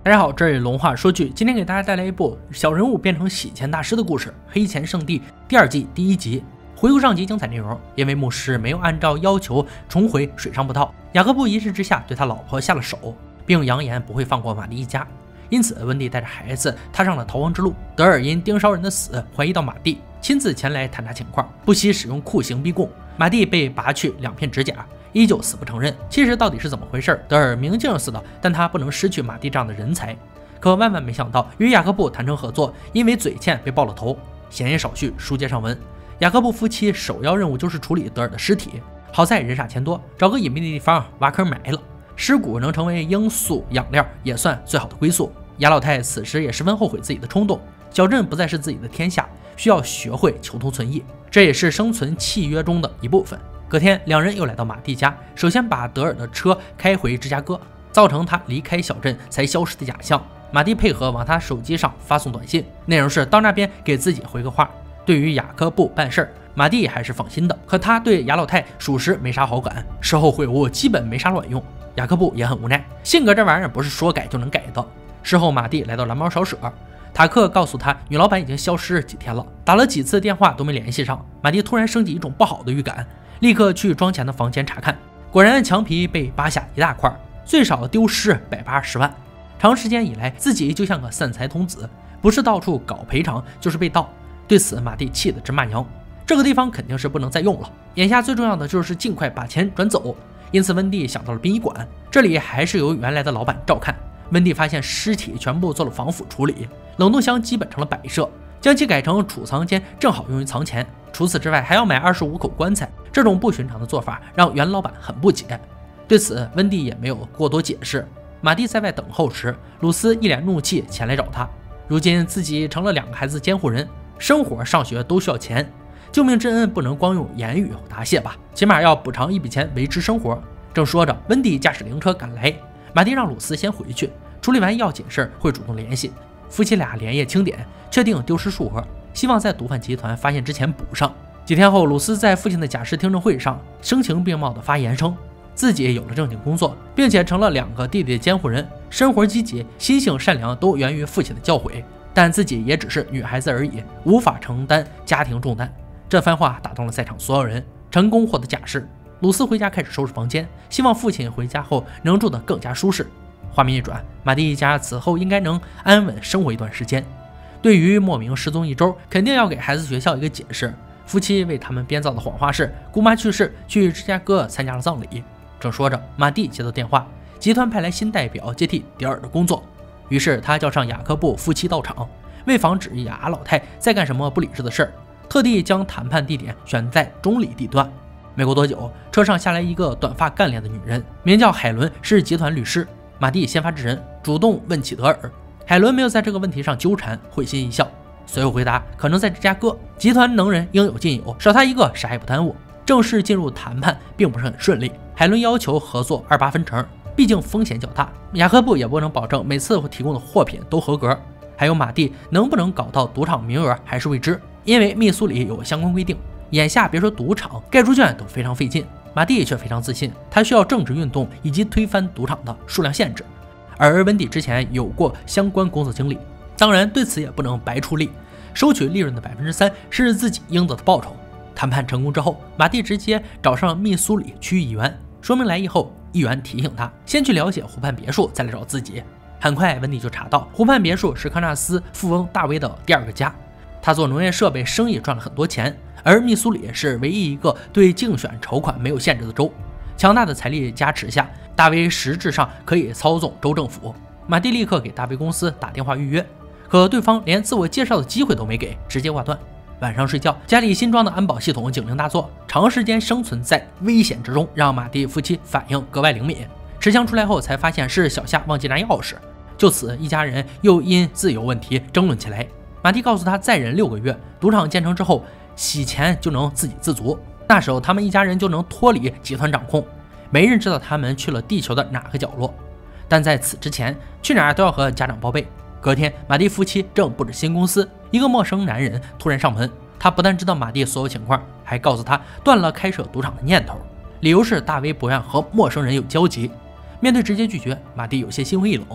大家好，这里龙话说剧，今天给大家带来一部小人物变成洗钱大师的故事《黑钱圣地》第2季第1集。回顾上集精彩内容，因为牧师没有按照要求重回水上步道，雅各布一气之下对他老婆下了手，并扬言不会放过玛丽一家。因此，温蒂带着孩子踏上了逃亡之路。德尔因盯梢人的死怀疑到马蒂，亲自前来探查情况，不惜使用酷刑逼供。马蒂被拔去2片指甲，依旧死不承认。其实到底是怎么回事？德尔明镜似的，但他不能失去马蒂这样的人才。可万万没想到，与雅各布谈成合作，因为嘴欠被爆了头。闲言少叙，书接上文。雅各布夫妻首要任务就是处理德尔的尸体。好在人傻钱多，找个隐秘的地方挖坑埋了。尸骨能成为罂粟养料，也算最好的归宿。雅老太此时也十分后悔自己的冲动。小镇不再是自己的天下，需要学会求同存异，这也是生存契约中的一部分。隔天，2人又来到马蒂家，首先把德尔的车开回芝加哥，造成他离开小镇才消失的假象。马蒂配合往他手机上发送短信，内容是到那边给自己回个话。对于雅各布办事儿，马蒂还是放心的，可他对雅老太属实没啥好感，事后悔悟基本没啥卵用。雅各布也很无奈，性格这玩意儿不是说改就能改的。事后，马蒂来到蓝猫烧舍，塔克告诉他，女老板已经消失几天了，打了几次电话都没联系上。马蒂突然升起一种不好的预感，立刻去庄钱的房间查看，果然墙皮被扒下一大块，最少丢失180万。长时间以来，自己就像个散财童子，不是到处搞赔偿，就是被盗。对此，马蒂气得直骂娘。这个地方肯定是不能再用了，眼下最重要的就是尽快把钱转走。因此，温蒂想到了殡仪馆，这里还是由原来的老板照看。温蒂发现尸体全部做了防腐处理，冷冻箱基本成了摆设，将其改成储藏间，正好用于藏钱。除此之外，还要买25口棺材，这种不寻常的做法让袁老板很不解。对此，温蒂也没有过多解释。马蒂在外等候时，鲁斯一脸怒气前来找他。如今自己成了2个孩子监护人，生活上学都需要钱，救命之恩不能光用言语答谢吧，起码要补偿一笔钱维持生活。正说着，温蒂驾驶灵车赶来，马蒂让鲁斯先回去，处理完要紧事会主动联系。夫妻俩连夜清点，确定丢失数额，希望在毒贩集团发现之前补上。几天后，鲁斯在父亲的假释听证会上声情并茂地发言称，自己有了正经工作，并且成了2个弟弟的监护人，生活积极，心性善良，都源于父亲的教诲。但自己也只是女孩子而已，无法承担家庭重担。这番话打动了在场所有人，成功获得假释。鲁斯回家开始收拾房间，希望父亲回家后能住得更加舒适。画面一转，马蒂一家此后应该能安稳生活一段时间。对于莫名失踪1周，肯定要给孩子学校一个解释。夫妻为他们编造的谎话是姑妈去世，去芝加哥参加了葬礼。正说着，马蒂接到电话，集团派来新代表接替迪尔的工作。于是他叫上雅各布夫妻到场，为防止雅老太再干什么不理智的事儿，特地将谈判地点选在中里地段。没过多久，车上下来一个短发干练的女人，名叫海伦，是集团律师。马蒂先发制人，主动问起德尔。海伦没有在这个问题上纠缠，会心一笑，随后回答可能在芝加哥，集团能人应有尽有，少他一个啥也不耽误。正式进入谈判并不是很顺利，海伦要求合作28分成，毕竟风险较大，雅各布也不能保证每次提供的货品都合格。还有马蒂能不能搞到赌场名额还是未知，因为密苏里有相关规定，眼下别说赌场，盖出券都非常费劲。马蒂却非常自信，他需要政治运动以及推翻赌场的数量限制，而温蒂之前有过相关工作经历，当然对此也不能白出力，收取利润的3%是自己应得的报酬。谈判成功之后，马蒂直接找上密苏里区议员，说明来意后，议员提醒他先去了解湖畔别墅，再来找自己。很快，温蒂就查到湖畔别墅是康纳斯富翁大卫的第2个家，他做农业设备生意赚了很多钱。而密苏里是唯一一个对竞选筹款没有限制的州，强大的财力加持下，大卫实质上可以操纵州政府。马蒂立刻给大卫公司打电话预约，可对方连自我介绍的机会都没给，直接挂断。晚上睡觉，家里新装的安保系统警铃大作，长时间生存在危险之中，让马蒂夫妻反应格外灵敏。持枪出来后才发现是小夏忘记拿钥匙，就此一家人又因自由问题争论起来。马蒂告诉他再忍6个月，赌场建成之后洗钱就能自给自足，那时候他们一家人就能脱离集团掌控，没人知道他们去了地球的哪个角落。但在此之前，去哪儿都要和家长报备。隔天，马蒂夫妻正布置新公司，一个陌生男人突然上门，他不但知道马蒂所有情况，还告诉他断了开设赌场的念头，理由是大威不愿和陌生人有交集。面对直接拒绝，马蒂有些心灰意冷。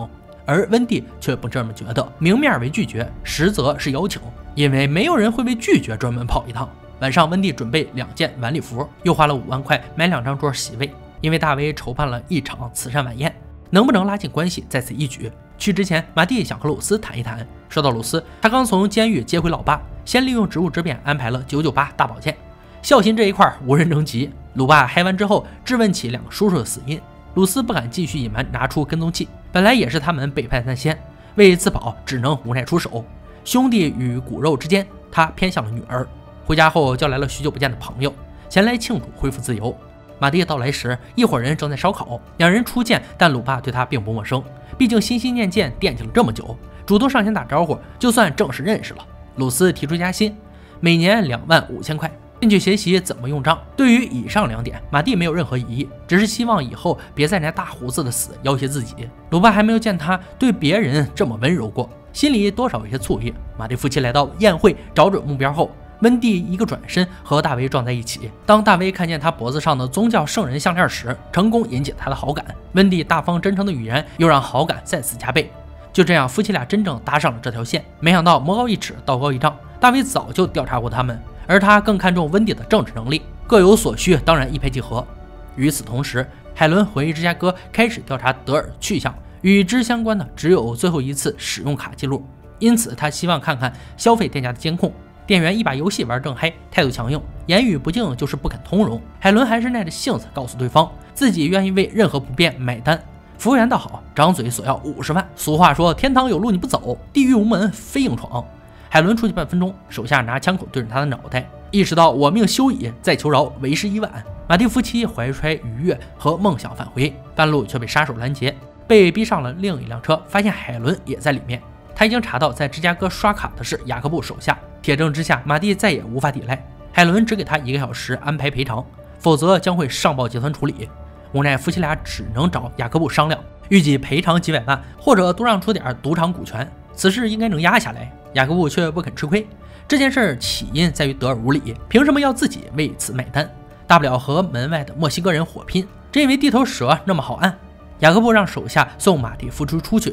而温蒂却不这么觉得，明面为拒绝，实则是邀请，因为没有人会为拒绝专门跑一趟。晚上，温蒂准备2件晚礼服，又花了5万块买2张桌席位，因为大卫筹办了一场慈善晚宴，能不能拉近关系在此一举。去之前，马蒂想和鲁斯谈一谈。说到鲁斯，他刚从监狱接回老爸，先利用职务之便安排了998大保健，孝心这一块无人能及。鲁爸嗨完之后，质问起2个叔叔的死因，鲁斯不敢继续隐瞒，拿出跟踪器，本来也是他们背叛三仙，为自保只能无奈出手。兄弟与骨肉之间，他偏向了女儿。回家后叫来了许久不见的朋友，前来庆祝恢复自由。马蒂到来时，一伙人正在烧烤，2人初见，但鲁爸对他并不陌生，毕竟心心念念惦记了这么久，主动上前打招呼，就算正式认识了。鲁斯提出加薪，每年25000块，并去学习怎么用账。对于以上2点，马蒂没有任何异议，只是希望以后别再拿大胡子的死要挟自己。鲁爸还没有见他对别人这么温柔过，心里多少有些醋意。马蒂夫妻来到宴会，找准目标后，温蒂一个转身和大卫撞在一起。当大卫看见他脖子上的宗教圣人项链时，成功引起他的好感。温蒂大方真诚的语言又让好感再次加倍。就这样，夫妻俩真正搭上了这条线。没想到魔高一尺，道高一丈，大卫早就调查过他们，而他更看重温蒂的政治能力，各有所需，当然一拍即合。与此同时，海伦回芝加哥开始调查德尔去向，与之相关的只有最后一次使用卡记录，因此他希望看看消费店家的监控。店员一把游戏玩正嗨，态度强硬，言语不敬就是不肯通融。海伦还是耐着性子告诉对方，自己愿意为任何不便买单。服务员倒好，张嘴索要50万。俗话说，天堂有路你不走，地狱无门非硬闯。海伦出去半分钟，手下拿枪口对着他的脑袋，意识到我命休矣，再求饶为时已晚。马蒂夫妻怀揣愉悦和梦想返回，半路却被杀手拦截，被逼上了另一辆车，发现海伦也在里面。他已经查到在芝加哥刷卡的是雅各布手下，铁证之下，马蒂再也无法抵赖。海伦只给他1个小时安排赔偿，否则将会上报集团处理。无奈夫妻俩只能找雅各布商量，预计赔偿几百万，或者多让出点赌场股权，此事应该能压下来。雅各布却不肯吃亏。这件事起因在于德尔无理，凭什么要自己为此买单？大不了和门外的墨西哥人火拼，真以为地头蛇那么好按？雅各布让手下送马蒂夫出去。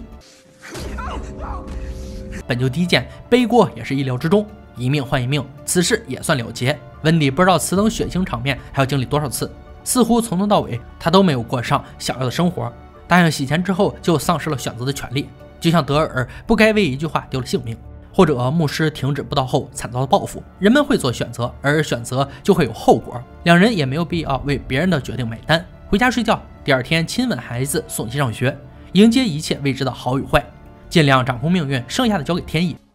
本就低贱，背锅也是意料之中，一命换一命，此事也算了结。温蒂不知道此等血腥场面还要经历多少次，似乎从头到尾他都没有过上想要的生活。答应洗钱之后就丧失了选择的权利，就像德尔不该为一句话丢了性命，或者牧师停止布道后惨遭的报复。人们会做选择，而选择就会有后果。2人也没有必要为别人的决定买单，回家睡觉，第2天亲吻孩子，送其上学，迎接一切未知的好与坏，尽量掌控命运，剩下的交给天意。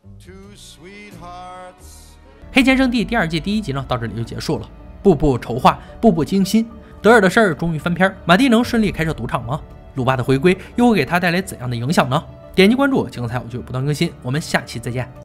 黑钱圣地第2季第1集呢，到这里就结束了。步步筹划，步步惊心。德尔的事儿终于翻篇，马蒂能顺利开设赌场吗？鲁巴的回归又会给他带来怎样的影响呢？点击关注，精彩有趣不断更新，我们下期再见。